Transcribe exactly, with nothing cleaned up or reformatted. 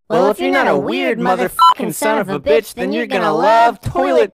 Well, if you're not a weird motherfucking son of a bitch, then you're gonna love toilet